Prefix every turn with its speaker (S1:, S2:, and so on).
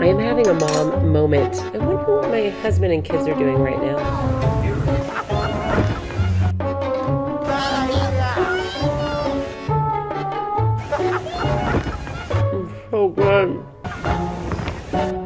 S1: I am having a mom moment. I wonder what my husband and kids are doing right now. So good.